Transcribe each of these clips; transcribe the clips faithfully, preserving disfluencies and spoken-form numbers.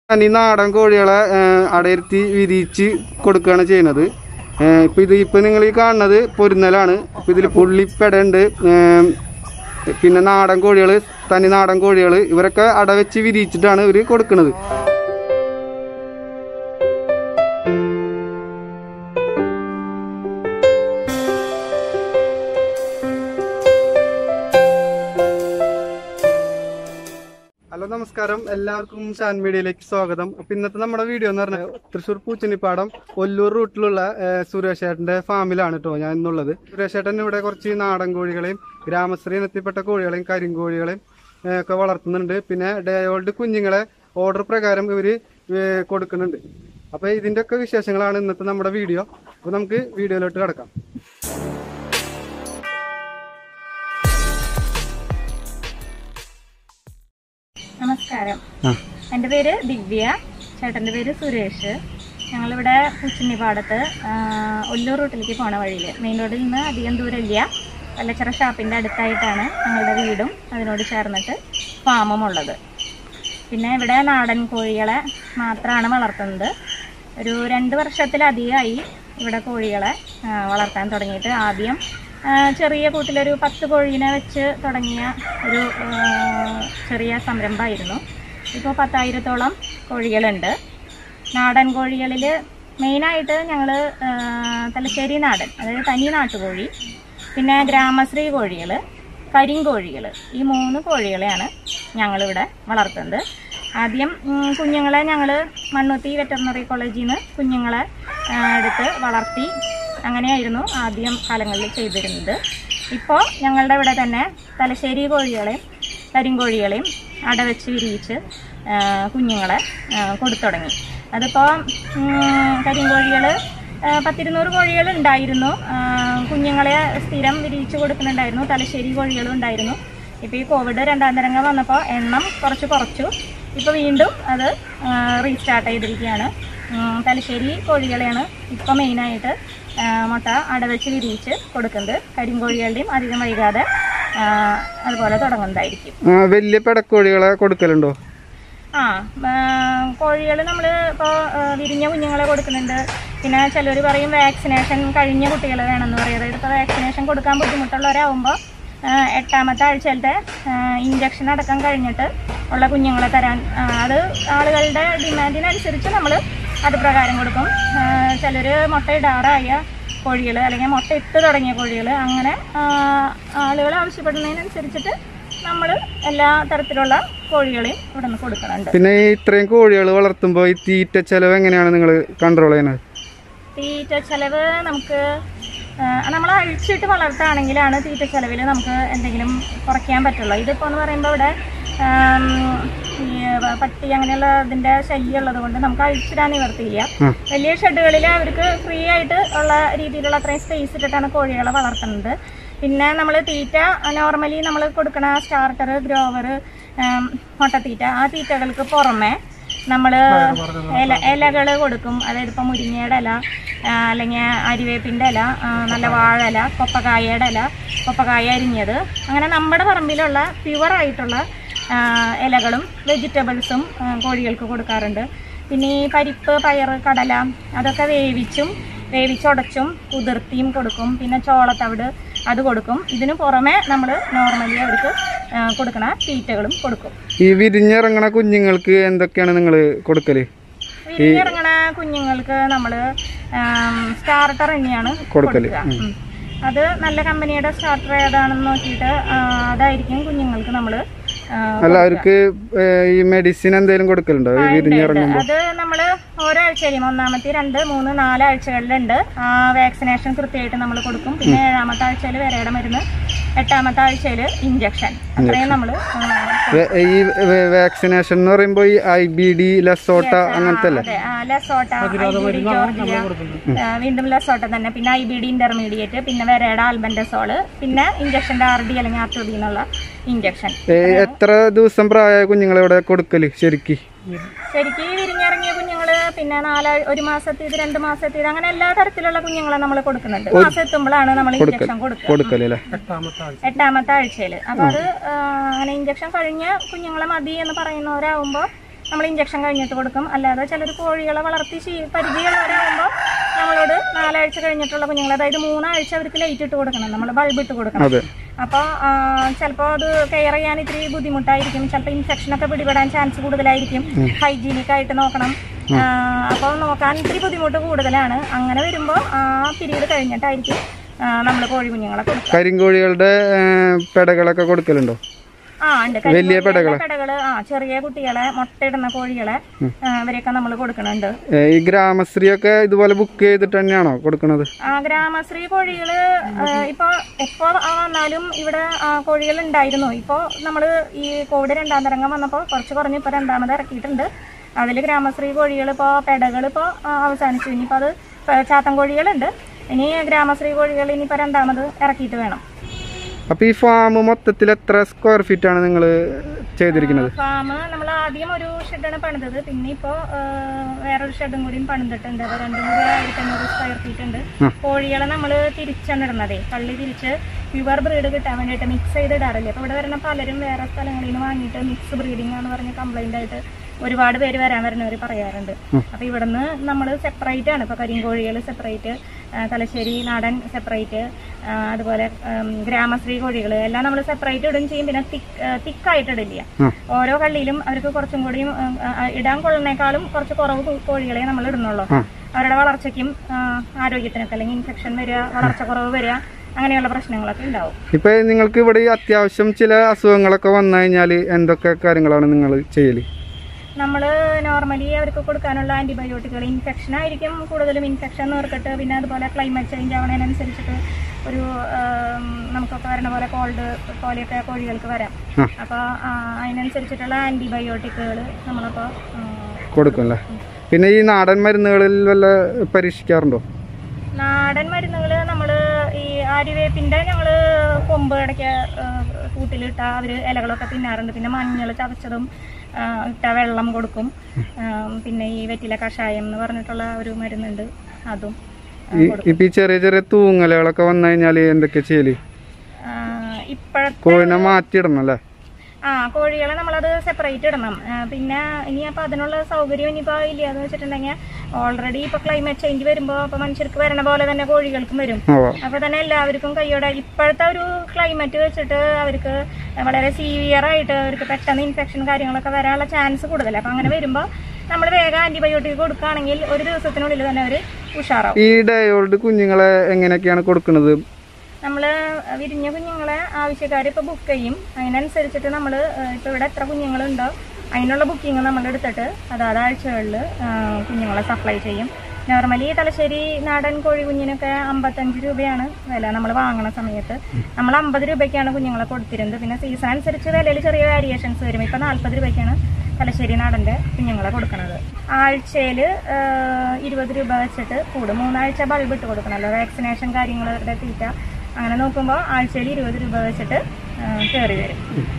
തനി നാടൻ കോഴികളെ അടയിരുത്തി വിരിച്ച് കൊടുക്കുകയാണ് ചെയ്യുന്നത്. ഇപ്പം ഇത് ഇപ്പം നിങ്ങൾ ഈ കാണുന്നത് പൊരുന്നലാണ്. ഇപ്പം ഇതിൽ പുള്ളിപ്പെടയുണ്ട്, പിന്നെ നാടൻ കോഴികൾ, തനി നാടൻ കോഴികൾ, ഇവരൊക്കെ അടവെച്ച് വിരിച്ചിട്ടാണ് ഇവർ കൊടുക്കുന്നത്. ഹലോ നമസ്കാരം, എല്ലാവർക്കും ഷാൻ മീഡിയയിലേക്ക് സ്വാഗതം. അപ്പൊ ഇന്നത്തെ നമ്മുടെ വീഡിയോ എന്ന് പറഞ്ഞാൽ തൃശ്ശൂർ പൂച്ചനിപ്പാടം ഒല്ലൂർ റൂട്ടിലുള്ള സുരേഷ് ഏട്ടന്റെ ഫാമിലാണ് കേട്ടോ ഞാൻ ഇന്നുള്ളത്. സുരേഷ് ഏട്ടൻ ഇവിടെ കുറച്ച് നാടൻ കോഴികളെയും ഗ്രാമശ്രീ ഇനത്തിൽപ്പെട്ട കോഴികളെയും കരിങ്കോഴികളെയും ഒക്കെ വളർത്തുന്നുണ്ട്. പിന്നെ ഡേ ഓൾഡ് കുഞ്ഞുങ്ങളെ ഓർഡർ പ്രകാരം ഇവര് കൊടുക്കുന്നുണ്ട്. അപ്പൊ ഇതിന്റെ ഒക്കെ വിശേഷങ്ങളാണ് ഇന്നത്തെ നമ്മുടെ വീഡിയോ. അപ്പൊ നമുക്ക് വീഡിയോയിലോട്ട് കിടക്കാം. നമസ്കാരം, എൻ്റെ പേര് ദിവ്യ, ചേട്ടൻ്റെ പേര് സുരേഷ്. ഞങ്ങളിവിടെ പൂച്ചനിപ്പാടത്ത് ഒല്ലൂർ റൂട്ടിലേക്ക് പോണ വഴിയിൽ മെയിൻ റോഡിൽ നിന്ന് അധികം ദൂരമില്ല, പല്ലച്ചിറ ഷാപ്പിൻ്റെ അടുത്തായിട്ടാണ് ഞങ്ങളുടെ വീടും അതിനോട് ചേർന്നിട്ട് ഫാമും ഉള്ളത്. പിന്നെ ഇവിടെ നാടൻ കോഴികളെ മാത്രമാണ് വളർത്തുന്നത്. ഒരു രണ്ട് വർഷത്തിലധികമായി ഇവിടെ കോഴികളെ വളർത്താൻ തുടങ്ങിയിട്ട്. ആദ്യം ചെറിയ കൂട്ടിലൊരു പത്ത് കോഴീനെ വെച്ച് തുടങ്ങിയ ഒരു ചെറിയ സംരംഭമായിരുന്നു. ഇപ്പോൾ പത്തായിരത്തോളം കോഴികളുണ്ട്. നാടൻ കോഴികളിൽ മെയിനായിട്ട് ഞങ്ങൾ തലശ്ശേരി നാടൻ, അതായത് തനി നാട്ടുകോഴി, പിന്നെ ഗ്രാമശ്രീ കോഴികൾ, കരിങ്കോഴികൾ, ഈ മൂന്ന് കോഴികളെയാണ് ഞങ്ങളിവിടെ വളർത്തുന്നത്. ആദ്യം കുഞ്ഞുങ്ങളെ ഞങ്ങൾ മണ്ണുത്തി വെറ്ററിനറി കോളേജിൽ നിന്ന് കുഞ്ഞുങ്ങളെ എടുത്ത് വളർത്തി, അങ്ങനെയായിരുന്നു ആദ്യം കാലങ്ങളിൽ ചെയ്തിരുന്നത്. ഇപ്പോൾ ഞങ്ങളുടെ ഇവിടെ തന്നെ തലശ്ശേരി കോഴികളെയും കരിങ്കോഴികളെയും അടവെച്ച് വിരിയിച്ച് കുഞ്ഞുങ്ങളെ കൊടുത്തു തുടങ്ങി. അതിപ്പോൾ കരിങ്കോഴികൾ പത്തിരുന്നൂറ് കോഴികൾ ഉണ്ടായിരുന്നു, കുഞ്ഞുങ്ങളെ സ്ഥിരം വിരിയിച്ച് കൊടുക്കുന്നുണ്ടായിരുന്നു. തലശ്ശേരി കോഴികളും ഉണ്ടായിരുന്നു. ഇപ്പോൾ ഈ കോവിഡ് രണ്ടാം തരംഗം വന്നപ്പോൾ എണ്ണം കുറച്ച് കുറച്ചു. ഇപ്പോൾ വീണ്ടും അത് റീസ്റ്റാർട്ട് ചെയ്തിരിക്കുകയാണ്. തലശ്ശേരി കോഴികളെയാണ് ഇപ്പോൾ മെയിനായിട്ട് മുട്ട അടവെച്ച് വിരിയിച്ച് കൊടുക്കുന്നത്. കരിങ്കോഴികളുടെയും അധികം വൈകാതെ അതുപോലെ തുടങ്ങുന്നതായിരിക്കും. വലിയ പെടക്കോഴികളെ കൊടുക്കലുണ്ടോ? ആ, കോഴികൾ നമ്മൾ ഇപ്പോൾ വിരിഞ്ഞ കുഞ്ഞുങ്ങളെ കൊടുക്കുന്നുണ്ട്. പിന്നെ ചിലർ പറയും വാക്സിനേഷൻ കഴിഞ്ഞ കുട്ടികൾ വേണമെന്ന് പറയും. അതായത് ഇപ്പോൾ വാക്സിനേഷൻ കൊടുക്കാൻ ബുദ്ധിമുട്ടുള്ളവരാകുമ്പോൾ എട്ടാമത്തെ ആഴ്ചയിലത്തെ ഇഞ്ചക്ഷൻ അടക്കം കഴിഞ്ഞിട്ട് ഉള്ള കുഞ്ഞുങ്ങളെ തരാൻ, അത് ആളുകളുടെ ഡിമാൻഡിനനുസരിച്ച് നമ്മൾ അത് പ്രകാരം കൊടുക്കും. ചിലർ മുട്ടയിടാറായ കോഴികൾ അല്ലെങ്കിൽ മുട്ട ഇട്ട് തുടങ്ങിയ കോഴികൾ, അങ്ങനെ ആളുകൾ ആവശ്യപ്പെടുന്നതിനനുസരിച്ചിട്ട് നമ്മൾ എല്ലാ തരത്തിലുള്ള കോഴികളെയും ഇവിടെ നിന്ന് കൊടുക്കുന്നുണ്ട്. പിന്നെ ഇത്രയും കോഴികൾ വളർത്തുമ്പോൾ ഈ തീറ്റ ചെലവ് എങ്ങനെയാണ് നിങ്ങൾ കൺട്രോൾ ചെയ്യുന്നത്? തീറ്റ ചെലവ് നമുക്ക് നമ്മൾ അഴിച്ചിട്ട് വളർത്തുകയാണെങ്കിലാണ് തീറ്റ ചെലവിൽ നമുക്ക് എന്തെങ്കിലും കുറയ്ക്കാൻ പറ്റുള്ളൂ. ഇതിപ്പോൾ എന്ന് പറയുമ്പോൾ ഇവിടെ ഈ പട്ടി അങ്ങനെയുള്ള ഇതിൻ്റെ ശല്യം ഉള്ളത് കൊണ്ട് നമുക്ക് അഴിച്ചിടാൻ നിവർത്തിയില്ല. വലിയ ഷെഡുകളിൽ അവർക്ക് ഫ്രീ ആയിട്ട് ഉള്ള രീതിയിലുള്ള അത്രയും സ്പേസ് ഇട്ടിട്ടാണ് കോഴികളെ വളർത്തുന്നത്. പിന്നെ നമ്മൾ തീറ്റ നോർമലി നമ്മൾ കൊടുക്കണ സ്റ്റാർട്ടർ, ഗ്രോവർ, മുട്ടത്തീറ്റ, ആ തീറ്റകൾക്ക് പുറമെ നമ്മൾ ഇല ഇലകൾ കൊടുക്കും. അതായത് ഇപ്പോൾ മുരിങ്ങയുടെ ഇല, അല്ലെങ്കിൽ അരിവേപ്പിൻ്റെ ഇല, നല്ല വാഴ ഇല, കൊപ്പക്കായയുടെ ഇല, കൊപ്പക്കായ അരിഞ്ഞത്, അങ്ങനെ നമ്മുടെ പറമ്പിലുള്ള പ്യുവറായിട്ടുള്ള ഇലകളും വെജിറ്റബിൾസും കോഴികൾക്ക് കൊടുക്കാറുണ്ട്. പിന്നെ ഈ പരിപ്പ്, പയർ, കടല അതൊക്കെ വേവിച്ചും വേവിച്ചുടച്ചും കുതിർത്തിയും കൊടുക്കും. പിന്നെ ചോളത്തവിട് അത് കൊടുക്കും. ഇതിന് പുറമെ നമ്മൾ നോർമലി അവർക്ക് കൊടുക്കണ തീറ്റകളും കൊടുക്കും. ഈ വിരിഞ്ഞിറങ്ങണ കുഞ്ഞുങ്ങൾക്ക് എന്തൊക്കെയാണ് നിങ്ങൾ കൊടുക്കല്? വിരിഞ്ഞിറങ്ങണ കുഞ്ഞുങ്ങൾക്ക് നമ്മൾ സ്റ്റാർട്ടർ തന്നെയാണ് കൊടുക്കുക. അത് നല്ല കമ്പനിയുടെ സ്റ്റാർട്ടർ ഏതാണെന്ന് നോക്കിയിട്ട് അതായിരിക്കും കുഞ്ഞുങ്ങൾക്ക് നമ്മൾ. അല്ല, അവർക്ക് ഈ മെഡിസിൻ എന്തെങ്കിലും കൊടുക്കലുണ്ടോ വിരിഞ്ഞിറങ്ങുമ്പോൾ? അത് നമ്മൾ ഓരോ ആഴ്ചയിലും ഒന്നാമത്തെ രണ്ട് മൂന്ന് നാല് ആഴ്ചകളിലുണ്ട് വാക്സിനേഷൻ കൃത്യമായിട്ട് നമ്മൾ കൊടുക്കും. പിന്നെ ഏഴാമത്തെ ആഴ്ചയിൽ വിരയുടെ മരുന്ന്, എട്ടാമത്തെ ആഴ്ചയിൽ ഇഞ്ചക്ഷൻ, അത്രയും നമ്മൾ. ഈ വാക്സിനേഷൻ എന്ന് പറയുമ്പോൾ ഈ ഐ ബി ഡി, ലസോട്ട അങ്ങനത്തെ അല്ലേ? ലസോട്ട, വീണ്ടും ലസോട്ട തന്നെ, പിന്നെ ഐ ബി ഡി ഇന്റർമീഡിയറ്റ്, പിന്നെ വിരയുടെ ആൽബൻഡസോള്, പിന്നെ ഇഞ്ചക്ഷൻ്റെ ആർ ഡി അല്ലെങ്കിൽ ആർ ടു ഡി എന്നുള്ള ഇഞ്ചക്ഷൻ. എത്ര ദിവസം പ്രായമായ കുഞ്ഞുങ്ങളെ ഇവിടെ കൊടുക്കല് ശരിക്ക്? ശരിക്കും വിരിഞ്ഞിറങ്ങിയ കുഞ്ഞുങ്ങള് പിന്നെ നാലാഴ് ഒരു മാസത്തേത് രണ്ട് മാസത്തേത് അങ്ങനെ എല്ലാ തരത്തിലുള്ള കുഞ്ഞുങ്ങളെ നമ്മൾ കൊടുക്കുന്നുണ്ട്. മാസം എത്തുമ്പോഴാണ് നമ്മൾ ഇഞ്ചക്ഷൻ കൊടുക്കുക, എട്ടാമത്തെ ആഴ്ചയില്. അപ്പൊ അത് അങ്ങനെ ഇഞ്ചക്ഷൻ കഴിഞ്ഞ കുഞ്ഞുങ്ങളെ മതി എന്ന് പറയുന്നവരാകുമ്പോ നമ്മൾ ഇഞ്ചക്ഷൻ കഴിഞ്ഞിട്ട് കൊടുക്കും. അല്ലാതെ ചിലർ കോഴികളെ വളർത്തി ശീ പരിചയമുള്ളവരാകുമ്പോൾ നമ്മളോട് നാലാഴ്ച കഴിഞ്ഞിട്ടുള്ള കുഞ്ഞുങ്ങൾ, അതായത് മൂന്നാഴ്ച അവർക്ക് ലൈറ്റ് ഇട്ട് കൊടുക്കണം, നമ്മൾ ബൾബ് ഇട്ട് കൊടുക്കണം. അപ്പോൾ ചിലപ്പോൾ അത് കെയർ ചെയ്യാൻ ഇത്തിരി ബുദ്ധിമുട്ടായിരിക്കും, ചിലപ്പോൾ ഇൻഫെക്ഷനൊക്കെ പിടിപെടാൻ ചാൻസ് കൂടുതലായിരിക്കും, ഹൈജീനിക് ആയിട്ട് നോക്കണം. അപ്പോൾ നോക്കാൻ ഇത്തിരി ബുദ്ധിമുട്ട് കൂടുതലാണ്. അങ്ങനെ വരുമ്പോൾ ആ പീരീഡ് കഴിഞ്ഞിട്ടായിരിക്കും നമ്മൾ കോഴി കുഞ്ഞുങ്ങളെ കൊടുക്കുക. കരിങ്കോഴികളുടെ പെടകളൊക്കെ കൊടുക്കലുണ്ടോ? ആ ഉണ്ട്, വലിയ പെടകള്. ആ ചെറിയ കുട്ടികളെ മുട്ടയിടുന്ന കോഴികളെ അവരെയൊക്കെ നമ്മൾ കൊടുക്കുന്നുണ്ട്. ഈ ഗ്രാമശ്രീ ഒക്കെ ഇതുപോലെ ബുക്ക് ചെയ്തിട്ട് തന്നെയാണോ കൊടുക്കുന്നത്? ആ ഗ്രാമശ്രീ കോഴികള് ഇപ്പൊ എപ്പോ വന്നാലും ഇവിടെ കോഴികൾ ഉണ്ടായിരുന്നു. ഇപ്പൊ നമ്മള് ഈ കോവിഡ് രണ്ടാം തരംഗം വന്നപ്പോ കുറച്ച് കുറഞ്ഞ് ഇപ്പൊ രണ്ടാമത് ഇറക്കിയിട്ടുണ്ട്. അതില് ഗ്രാമശ്രീ കോഴികൾ ഇപ്പോ പെടകൾ ഇപ്പൊ അവസാനിച്ചു. ഇനിയിപ്പോ അത് ചാത്തൻ കോഴികളുണ്ട്. ഇനി ഗ്രാമശ്രീ കോഴികൾ ഇനിയിപ്പോ രണ്ടാമത് ഇറക്കിയിട്ട് വേണം. അപ്പൊ ഈ ഫാം മൊത്തത്തിൽ എത്ര സ്ക്വയർ ഫീറ്റ് ആണ് നിങ്ങൾ ചെയ്തിരിക്കുന്നത്? ഫാം നമ്മൾ ആദ്യം ഒരു ഷെഡാണ് പണിതത്, പിന്നെ ഇപ്പോ വേറൊരു ഷെഡും കൂടിയും പണിതിട്ടുണ്ട്. അത് രണ്ടും കൂടി ആയിരത്തി അഞ്ഞൂറ് സ്ക്വയർ ഫീറ്റ് ഉണ്ട്. കോഴികളെ നമ്മൾ തിരിച്ചാണ് ഇടുന്നതേ, പള്ളി തിരിച്ച് പ്യുവർ ബ്രീഡ് കിട്ടാൻ വേണ്ടിയിട്ട് മിക്സ് ചെയ്ത് ഇടാറില്ല. അപ്പൊ ഇവിടെ വരുന്ന പലരും വേറെ സ്ഥലങ്ങളിൽ നിന്ന് വാങ്ങിയിട്ട് മിക്സ് ബ്രീഡിംഗ് എന്ന് പറഞ്ഞ് കംപ്ലൈന്റ് ആയിട്ട് ഒരുപാട് പേര് വരാൻ വരുന്നവർ പറയാറുണ്ട്. അപ്പൊ ഇവിടുന്ന് നമ്മൾ സെപ്പറേറ്റ് ആണ്. ഇപ്പൊ കരിങ്കോഴികൾ സെപ്പറേറ്റ്, തലശ്ശേരി നാടൻ സെപ്പറേറ്റ്, അതുപോലെ ഗ്രാമശ്രീ കോഴികൾ എല്ലാം നമ്മൾ സെപ്പറേറ്റ് ഇടുകയും ചെയ്യും. പിന്നെ തിക്ക് തിക്കായിട്ട് ഇടില്ല. ഓരോ കള്ളിയിലും അവർക്ക് കുറച്ചും കൂടിയും ഇടാൻ കൊള്ളുന്നേക്കാളും കുറച്ച് കുറവ് കോഴികളെ നമ്മൾ ഇടുന്നുള്ളൂ. അവരുടെ വളർച്ചയ്ക്കും ആരോഗ്യത്തിനൊക്കെ, അല്ലെങ്കിൽ ഇൻഫെക്ഷൻ വരിക, വളർച്ച കുറവ് വരിക, അങ്ങനെയുള്ള പ്രശ്നങ്ങളൊക്കെ ഉണ്ടാവും. ഇപ്പൊ നിങ്ങൾക്ക് ഇവിടെ അത്യാവശ്യം ചില അസുഖങ്ങളൊക്കെ വന്നു കഴിഞ്ഞാൽ എന്തൊക്കെ കാര്യങ്ങളാണ് നിങ്ങൾ ചെയ്യല്? നമ്മൾ നോർമലി അവർക്ക് കൊടുക്കാനുള്ള ആന്റിബയോട്ടിക്കുകൾ, ഇൻഫെക്ഷൻ ആയിരിക്കും കൂടുതലും, ഇൻഫെക്ഷൻ നേർക്കിട്ട്, പിന്നെ അതുപോലെ ക്ലൈമറ്റ് ചേഞ്ച് ആവണതിനനുസരിച്ചിട്ട് ഒരു നമുക്കൊക്കെ വരുന്ന പോലെ കോൾഡ് പോലെയൊക്കെ കോഴികൾക്ക് വരാം. അപ്പോൾ അതിനനുസരിച്ചിട്ടുള്ള ആന്റിബയോട്ടിക്കുകൾ നമ്മളപ്പോൾ കൊടുക്കും അല്ലേ? പിന്നെ ഈ നാടൻ മരുന്നുകളിൽ വല്ല പരീക്ഷിക്കാറുണ്ടോ? നാടൻ മരുന്നുകൾ നമ്മൾ ഈ ആര്യവേപ്പിൻ്റെ ഞങ്ങൾ കൊമ്പ് ഇടയ്ക്ക് കൂട്ടിലിട്ട അവർ ഇലകളൊക്കെ തിന്നാറുണ്ട്. പിന്നെ മഞ്ഞൾ ചതച്ചതും ഇട്ട വെള്ളം കൊടുക്കും. പിന്നെ ഈ വെറ്റില കഷായം എന്ന് പറഞ്ഞിട്ടുള്ള ഒരു മരുന്നുണ്ട്, അതും. ഇപ്പൊ ഈ ചെറിയ ചെറിയ തൂങ്ങലുകളൊക്കെ വന്നു കഴിഞ്ഞാല് എന്തൊക്കെ ചെയ്യല്? ഇപ്പോഴത്തെ കോഴിനെ മാറ്റിയിടണം അല്ലേ? ആ കോഴികളെ നമ്മളത് സെപ്പറേറ്റ് ഇടണം. പിന്നെ ഇനി അപ്പോൾ അതിനുള്ള സൗകര്യം ഇനിയിപ്പോൾ ഇല്ലാന്ന് വെച്ചിട്ടുണ്ടെങ്കിൽ ഓൾറെഡി ഇപ്പോൾ ക്ലൈമറ്റ് ചേഞ്ച് വരുമ്പോൾ അപ്പോൾ മനുഷ്യർക്ക് വരണ പോലെ തന്നെ കോഴികൾക്കും വരും. അപ്പോൾ തന്നെ എല്ലാവർക്കും കൈയോടെ ഇപ്പോഴത്തെ ഒരു ക്ലൈമറ്റ് വെച്ചിട്ട് അവർക്ക് വളരെ സീവിയർ ആയിട്ട് അവർക്ക് പെട്ടെന്ന് ഇൻഫെക്ഷൻ കാര്യങ്ങളൊക്കെ വരാനുള്ള ചാൻസ് കൂടുതലാണ്. അപ്പോൾ അങ്ങനെ വരുമ്പോൾ നമ്മൾ വേഗം ആന്റിബയോട്ടിക് കൊടുക്കുകയാണെങ്കിൽ ഒരു ദിവസത്തിനുള്ളിൽ തന്നെ അവർ ഉഷാറാവും. ഈ ഡയോൾഡ് കുഞ്ഞുങ്ങളെ എങ്ങനെയൊക്കെയാണ് കൊടുക്കുന്നത്? നമ്മൾ വിരിഞ്ഞ കുഞ്ഞുങ്ങളെ ആവശ്യക്കാർ ഇപ്പോൾ ബുക്ക് ചെയ്യും. അതിനനുസരിച്ചിട്ട് നമ്മൾ ഇപ്പോൾ ഇവിടെ എത്ര കുഞ്ഞുങ്ങളുണ്ടോ അതിനുള്ള ബുക്കിംഗ് നമ്മൾ എടുത്തിട്ട് അതാത് ആഴ്ചകളിൽ കുഞ്ഞുങ്ങളെ സപ്ലൈ ചെയ്യും. നോർമലി തലശ്ശേരി നാടൻ കോഴി കുഞ്ഞിനൊക്കെ അമ്പത്തഞ്ച് രൂപയാണ് വില നമ്മൾ വാങ്ങണ സമയത്ത്. നമ്മൾ അമ്പത് രൂപയ്ക്കാണ് കുഞ്ഞുങ്ങളെ കൊടുത്തിരുന്നത്. പിന്നെ സീസൺ അനുസരിച്ച് വിലയിൽ ചെറിയ വേരിയേഷൻസ് വരും. ഇപ്പം നാൽപ്പത് രൂപയ്ക്കാണ് തലശ്ശേരി നാടൻ്റെ കുഞ്ഞുങ്ങളെ കൊടുക്കുന്നത്. ആഴ്ചയിൽ ഇരുപത് രൂപ വെച്ചിട്ട് കൂടും. മൂന്നാഴ്ച ബൾബ് ഇട്ട് കൊടുക്കണമല്ലോ, വാക്സിനേഷൻ കാര്യങ്ങളുടെ തീറ്റ. അങ്ങനെ നോക്കുമ്പോൾ ആഴ്ചയിൽ ഇരുപത് രൂപ വെച്ചിട്ട് കയറി വരും.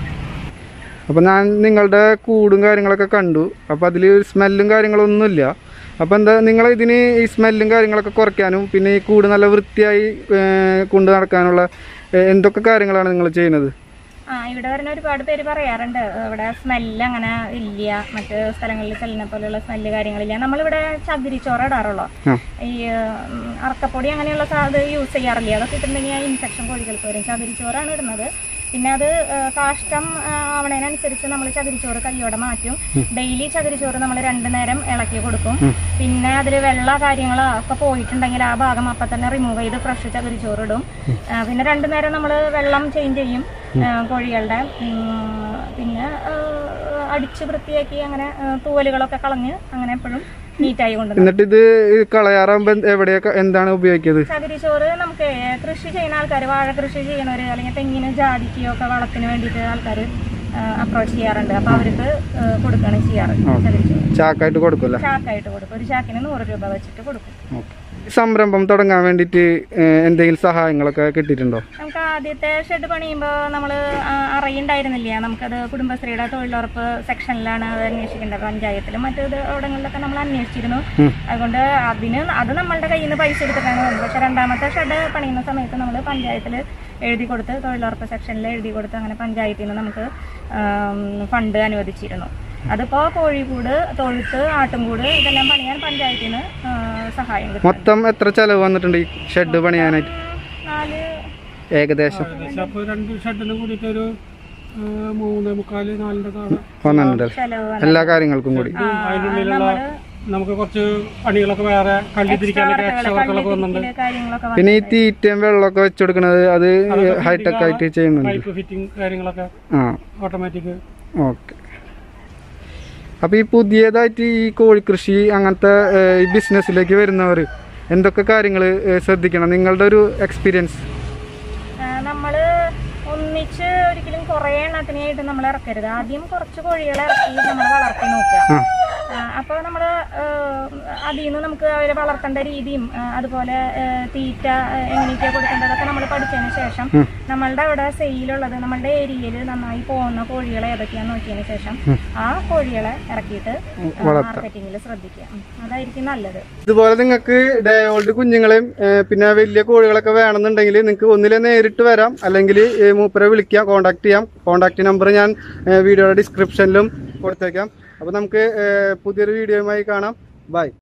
അപ്പോൾ ഞാൻ നിങ്ങളുടെ കൂടും കാര്യങ്ങളൊക്കെ കണ്ടു. അപ്പോൾ അതിൽ സ്മെല്ലും കാര്യങ്ങളൊന്നുമില്ല. അപ്പോൾ എന്താ നിങ്ങൾ ഇതിന് ഈ സ്മെല്ലും കാര്യങ്ങളൊക്കെ കുറയ്ക്കാനും പിന്നെ ഈ കൂട് നല്ല വൃത്തിയായി കൊണ്ടു നടക്കാനുള്ള എന്തൊക്കെ കാര്യങ്ങളാണ് നിങ്ങൾ ചെയ്യുന്നത്? ആ ഇവിടെ വരുന്ന ഒരുപാട് പേര് പറയാറുണ്ട് ഇവിടെ സ്മെല്ല് അങ്ങനെ ഇല്ല, മറ്റ് സ്ഥലങ്ങളിൽ ചെല്ലുന്ന പോലെയുള്ള സ്മെല്ല് കാര്യങ്ങളില്ല. നമ്മളിവിടെ ചകിരിച്ചോറ് ഇടാറുള്ളൂ. ഈ അറക്കപ്പൊടി അങ്ങനെയുള്ള സാധനം യൂസ് ചെയ്യാറില്ല. അതൊക്കെ ഇട്ടിട്ടുണ്ടെങ്കിൽ ഇൻഫെക്ഷൻ കോഴികൾക്ക് വരും. ചകിരിച്ചോറാണ് ഇടുന്നത്. പിന്നെ അത് കാഷ്ടം ആവണതിനനുസരിച്ച് നമ്മൾ ചകിരിച്ചോറ് കയ്യോടെ മാറ്റും. ഡെയിലി ചകിരിച്ചോറ് നമ്മൾ രണ്ടു നേരം ഇളക്കി കൊടുക്കും. പിന്നെ അതിൽ വെള്ള കാര്യങ്ങൾ ഒക്കെ പോയിട്ടുണ്ടെങ്കിൽ ആ ഭാഗം അപ്പം തന്നെ റിമൂവ് ചെയ്ത് ഫ്രഷ് ചകിരിച്ചോറ് ഇടും. പിന്നെ രണ്ടു നേരം നമ്മൾ വെള്ളം ചേഞ്ച് ചെയ്യും കോഴികളുടെ. പിന്നെ അടിച്ച് വൃത്തിയാക്കി അങ്ങനെ തൂവലുകളൊക്കെ കളഞ്ഞ് അങ്ങനെ എപ്പോഴും നീറ്റായി കൊണ്ടുവരും. എന്നിട്ട് ഇത് കളയാറാകുമ്പോ എവിടെയൊക്കെ എന്താണ് ഉപയോഗിക്കുന്നത്? ചകിരിച്ചോറ് നമുക്ക് കൃഷി ചെയ്യുന്ന ആൾക്കാർ, വാഴ കൃഷി ചെയ്യുന്നവര് അല്ലെങ്കിൽ തെങ്ങിന് ജാതിക്കോ ഒക്കെ വളത്തിന് വേണ്ടിയിട്ട് ആൾക്കാർ അപ്രോച്ച് ചെയ്യാറുണ്ട്. അപ്പൊ അവർക്ക് കൊടുക്കുകയാണ് ചെയ്യാറ്. ചകിരിച്ചോറ് ചാക്കായിട്ട് കൊടുക്കും. ചാക്കായിട്ട് കൊടുക്കും. ഒരു ചാക്കിന് നൂറ് രൂപ വെച്ചിട്ട് കൊടുക്കും. സംരംഭം തുടങ്ങാൻ വേണ്ടിയിട്ട് എന്തെങ്കിലും സഹായങ്ങളൊക്കെ കിട്ടിയിട്ടുണ്ടോ? നമുക്ക് ആദ്യത്തെ ഷെഡ് പണിയുമ്പോൾ നമ്മൾ അറിയുണ്ടായിരുന്നില്ല. നമുക്കത് കുടുംബശ്രീയുടെ തൊഴിലുറപ്പ് സെക്ഷനിലാണ് അത് അന്വേഷിക്കേണ്ടത്. പഞ്ചായത്തിലും മറ്റു അവിടങ്ങളിലൊക്കെ നമ്മൾ അന്വേഷിച്ചിരുന്നു. അതുകൊണ്ട് അതിന് അത് നമ്മളുടെ കയ്യിൽ നിന്ന് പൈസ എടുത്തിട്ടാണ് വന്നത്. പക്ഷെ രണ്ടാമത്തെ ഷെഡ് പണിയുന്ന സമയത്ത് നമ്മൾ പഞ്ചായത്തിൽ എഴുതി കൊടുത്ത്, തൊഴിലുറപ്പ് സെക്ഷനിൽ എഴുതി കൊടുത്ത് അങ്ങനെ പഞ്ചായത്തിൽ നിന്ന് നമുക്ക് ഫണ്ട് അനുവദിച്ചിരുന്നു. അതിപ്പോ കോഴിക്കൂട്, തൊഴുത്ത്, ആട്ടുംകൂട് ഇതെല്ലാം പണിയാൻ പഞ്ചായത്തിന് സഹായം കിട്ടും. മൊത്തം എത്ര ചെലവ് വന്നിട്ടുണ്ട് ഈ ഷെഡ് പണിയാനായിട്ട്? നാല് ഏകദേശം രണ്ട് ഷെഡിന് കൂടിയിട്ട് ഒരു മൂന്നേ മുക്കാല് നാലിന്റെ താഴെ വന്നിട്ടുണ്ട് ചെലവ്. എല്ലാ കാര്യങ്ങൾക്കും കൂടി. അതിനുള്ളിലുള്ള നമുക്ക് കുറച്ച് പണികളൊക്കെ വേറെ കണ്ടിരിക്കാനൊക്കെ എക്സ്ട്രാ വർക്കുകളൊക്കെ വന്നിട്ടുണ്ട്. കാര്യങ്ങളൊക്കെ പിന്നെ ഈ തീറ്റയും വെള്ളമൊക്കെ വെച്ചുകൊടുക്കുന്നത് അത് ഹൈടെക് ആയിട്ട് ചെയ്യുന്നുണ്ട്. പൈപ്പ് ഫിറ്റിംഗ് കാര്യങ്ങളൊക്കെ ആ ഓട്ടോമാറ്റിക്. ഓക്കെ. അപ്പൊ ഈ പുതിയതായിട്ട് ഈ കോഴിക്കൃഷി അങ്ങനത്തെ ഈ ബിസിനസ്സിലേക്ക് വരുന്നവർ എന്തൊക്കെ കാര്യങ്ങൾ ശ്രദ്ധിക്കണം, നിങ്ങളുടെ ഒരു എക്സ്പീരിയൻസ്? നമ്മള് ഒന്നിച്ച് ഒരിക്കലും കുറെ എണ്ണത്തിനായിട്ട് നമ്മൾ ഇറക്കരുത്. ആദ്യം കുറച്ച് കോഴികളെ ഇറക്കി നമ്മൾ വളർത്തി നോക്കുക. അപ്പൊ നമ്മള് അതിൽ നിന്ന് നമുക്ക് അവരെ വളർത്തേണ്ട രീതിയും അതുപോലെ തീറ്റ എങ്ങനെയൊക്കെ കൊടുക്കേണ്ടതൊക്കെ നമ്മൾ പഠിച്ചതിന് ശേഷം നമ്മളുടെ അവിടെ സെയിലുള്ളത് നമ്മളുടെ ഏരിയയിൽ നന്നായി പോകുന്ന കോഴികളെ ഏതൊക്കെയാന്ന് നോക്കിയതിന് ശേഷം ആ കോഴികളെ ഇറക്കിയിട്ട് മാർക്കറ്റിങ്ങിൽ ശ്രദ്ധിക്കുക. അതായിരിക്കും നല്ലത്. ഇതുപോലെ നിങ്ങൾക്ക് ഡേ ഓൾഡ് കുഞ്ഞുങ്ങളെയും പിന്നെ വലിയ കോഴികളൊക്കെ വേണമെന്നുണ്ടെങ്കിൽ നിങ്ങൾക്ക് ഒന്നിലെ നേരിട്ട് വരാം, അല്ലെങ്കിൽ മൂപ്പരെ വിളിക്കാം, കോൺടാക്ട് ചെയ്യാം. കോൺടാക്ട് നമ്പർ ഞാൻ വീഡിയോയുടെ ഡിസ്ക്രിപ്ഷനിലും കൊടുത്തേക്കാം. അപ്പോൾ നമുക്ക് പുതിയൊരു വീഡിയോയുമായി കാണാം. ബൈ.